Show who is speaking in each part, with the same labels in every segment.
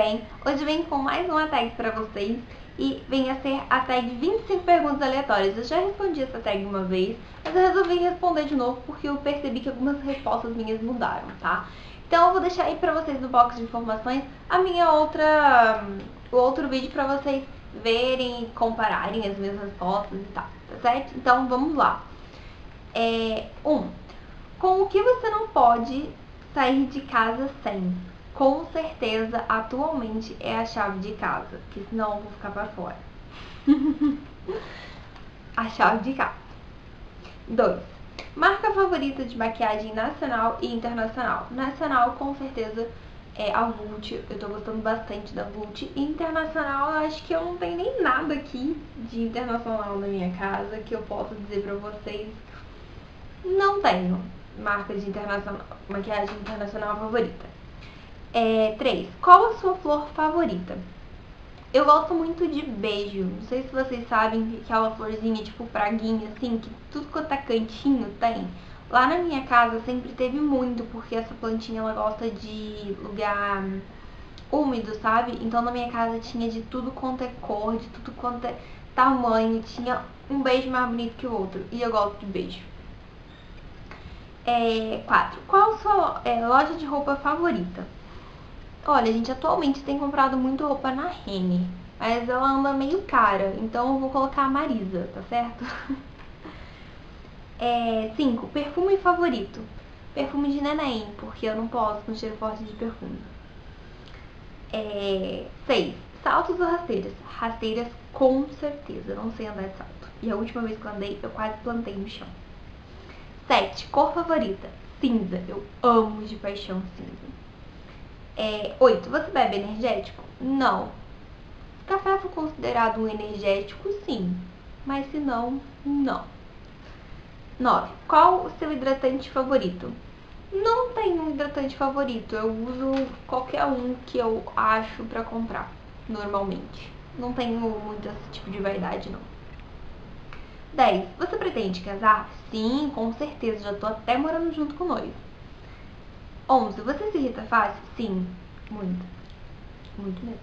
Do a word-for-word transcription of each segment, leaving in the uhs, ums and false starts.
Speaker 1: bem? Hoje vem com mais uma tag pra vocês e vem a ser a tag vinte e cinco perguntas aleatórias. Eu já respondi essa tag uma vez, mas eu resolvi responder de novo porque eu percebi que algumas respostas minhas mudaram, tá? Então eu vou deixar aí pra vocês no box de informações a minha outra, o outro vídeo pra vocês verem e compararem as minhas respostas e tal, tá certo? Então vamos lá. É, um, com o que você não pode sair de casa sem? Com certeza, atualmente é a chave de casa, que senão eu vou ficar pra fora. A chave de casa. dois. Marca favorita de maquiagem nacional e internacional. Nacional, com certeza, é a Vult. Eu tô gostando bastante da Vult. Internacional, eu acho que eu não tenho nem nada aqui de internacional na minha casa que eu possa dizer pra vocês. Não tenho marca de internacional, maquiagem internacional favorita. É, três. Qual a sua flor favorita? Eu gosto muito de beijo. Não sei se vocês sabem, aquela florzinha tipo praguinha, assim, que tudo quanto é cantinho tem. Lá na minha casa sempre teve muito, porque essa plantinha ela gosta de lugar úmido, sabe? Então na minha casa tinha de tudo quanto é cor, de tudo quanto é tamanho. Tinha um beijo mais bonito que o outro. E eu gosto de beijo. É, quatro. Qual a sua é, loja de roupa favorita? Olha, a gente atualmente tem comprado muito roupa na Renner, mas ela anda meio cara, então eu vou colocar a Marisa, tá certo? É, cinco. Perfume favorito? Perfume de neném, porque eu não posso com cheiro forte de perfume. É, seis. Saltos ou rasteiras? Rasteiras com certeza, eu não sei andar de salto. E a última vez que eu andei, eu quase plantei no chão. sete. Cor favorita? Cinza, eu amo de paixão cinza. É, oito. Você bebe energético? Não. Se café for considerado um energético, sim. Mas se não, não. nove. Qual o seu hidratante favorito? Não tenho um hidratante favorito. Eu uso qualquer um que eu acho pra comprar, normalmente. Não tenho muito esse tipo de vaidade, não. dez. Você pretende casar? Sim, com certeza. Já tô até morando junto com o noivo. onze. Você se irrita fácil? Sim, muito. Muito mesmo.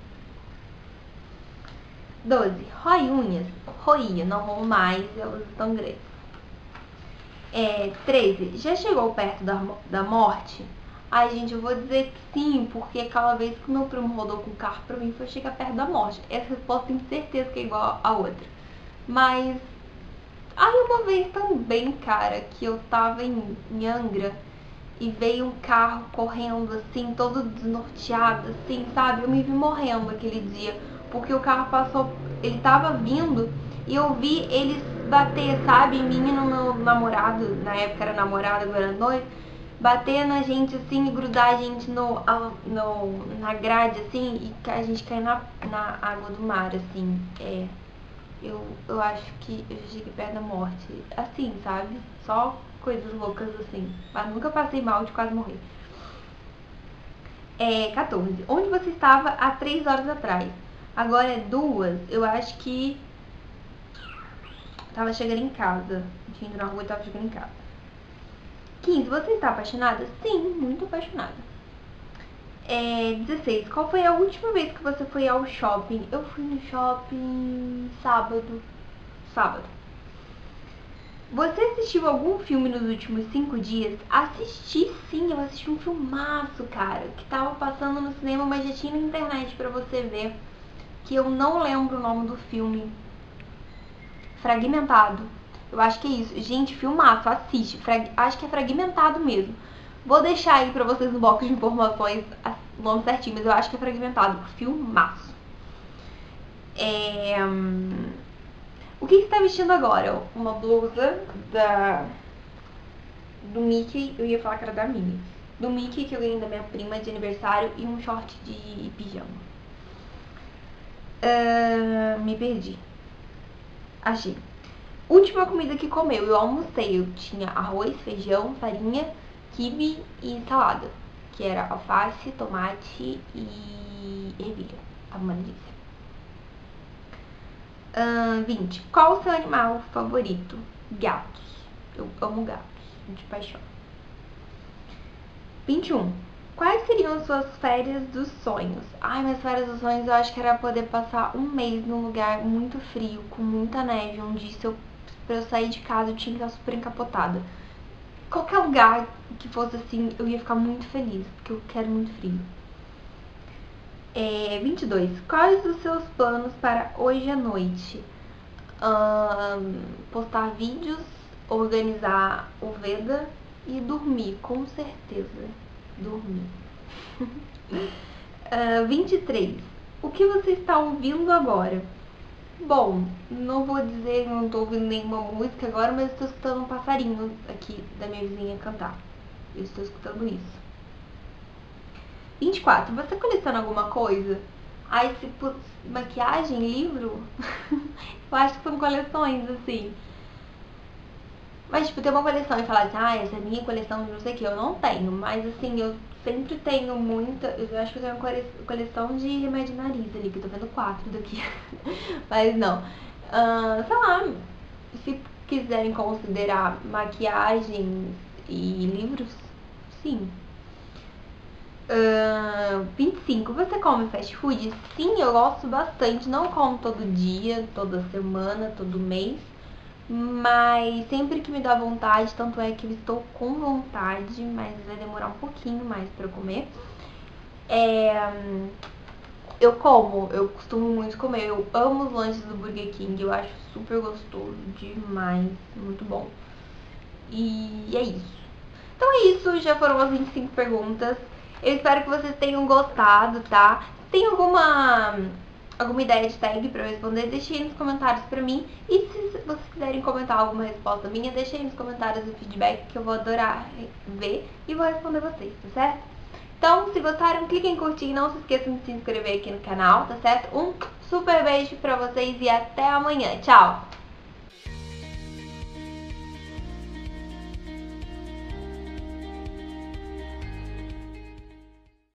Speaker 1: doze. Rói unhas? Roía, não roo mais, elas estão grandes. É, treze. Já chegou perto da, da morte? Ai, gente, eu vou dizer que sim, porque aquela vez que meu primo rodou com o carro, pra mim foi chegar perto da morte. Essa resposta tenho certeza que é igual a outra. Mas, ai, uma vez também, cara, que eu tava em, em Angra e veio um carro correndo assim, todo desnorteado, assim, sabe? Eu me vi morrendo aquele dia, porque o carro passou, ele tava vindo e eu vi eles bater, sabe? Em mim e no meu namorado, na época era namorado, agora era noivo, bater na gente assim e grudar a gente no, no, na grade assim e a gente cair na, na água do mar, assim, é. Eu, eu acho que eu já cheguei perto da morte, assim, sabe? Só coisas loucas assim, mas nunca passei mal de quase morrer. É, quatorze. Onde você estava há três horas atrás? Agora é duas, eu acho que tava chegando em casa. Tinha ido na rua e tava chegando em casa. quinze. Você está apaixonada? Sim, muito apaixonada. É, dezesseis. Qual foi a última vez que você foi ao shopping? Eu fui no shopping sábado. Sábado. Você assistiu algum filme nos últimos cinco dias? Assisti sim, eu assisti um filmaço, cara, que tava passando no cinema, mas já tinha na internet pra você ver, que eu não lembro o nome do filme. Fragmentado. Eu acho que é isso. Gente, filmaço, assiste. Frag... Acho que é Fragmentado mesmo. Vou deixar aí pra vocês no box de informações o nome certinho, mas eu acho que é Fragmentado. Filmaço. É... O que você tá vestindo agora? Uma blusa da... do Mickey, eu ia falar que era da Minnie. Do Mickey, que eu ganhei da minha prima de aniversário, e um short de pijama. Uh, me perdi. Achei. Última comida que comeu, eu almocei. Eu tinha arroz, feijão, farinha, quibe e salada. Que era alface, tomate e ervilha. Tava uma delícia. Uh, vinte. Qual o seu animal favorito? Gatos. Eu amo gatos, de paixão. vinte e um. Quais seriam suas férias dos sonhos? Ai, minhas férias dos sonhos eu acho que era poder passar um mês num lugar muito frio, com muita neve, onde se eu, pra eu sair de casa eu tinha que estar super encapotada. Qualquer lugar que fosse assim, eu ia ficar muito feliz, porque eu quero muito frio. É, vinte e dois. Quais os seus planos para hoje à noite? Ahn, postar vídeos, organizar o Veda e dormir, com certeza. Dormir. uh, vinte e três. O que você está ouvindo agora? Bom, não vou dizer, não estou ouvindo nenhuma música agora, mas estou escutando um passarinho aqui da minha vizinha cantar. Eu estou escutando isso. vinte e quatro. Você coleciona alguma coisa? Ai, se putz, maquiagem, livro? Eu acho que são coleções, assim. Mas, tipo, ter uma coleção e falar assim, ah, essa é a minha coleção de não sei o que, eu não tenho. Mas, assim, eu sempre tenho muita. Eu acho que eu tenho uma coleção de remédio de nariz ali, que eu tô vendo quatro daqui. Mas não. Uh, sei lá, se quiserem considerar maquiagens e livros, sim. Uh, vinte e cinco. Você come fast food? Sim, eu gosto bastante. Não como todo dia, toda semana, todo mês. Mas sempre que me dá vontade, tanto é que eu estou com vontade, mas vai demorar um pouquinho mais pra eu comer. É, eu como, eu costumo muito comer. Eu amo os lanches do Burger King, eu acho super gostoso, demais, muito bom. E é isso. Então é isso, já foram as vinte e cinco perguntas. Eu espero que vocês tenham gostado, tá? Tem alguma alguma ideia de tag pra eu responder? Deixe aí nos comentários pra mim. E se vocês quiserem comentar alguma resposta minha, deixe aí nos comentários o feedback que eu vou adorar ver e vou responder vocês, tá certo? Então, se gostaram, clique em curtir e não se esqueçam de se inscrever aqui no canal, tá certo? Um super beijo pra vocês e até amanhã. Tchau!